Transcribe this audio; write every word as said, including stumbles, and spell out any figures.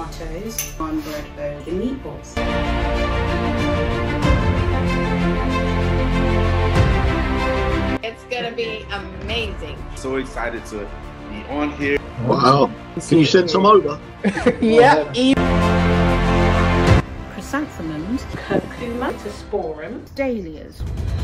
tomatoes, cornbread over the meatballs. It's gonna be amazing. So excited to be on here. Wow. Can you send some over? Yeah. Chrysanthemums, curcuma, sporum, dahlias.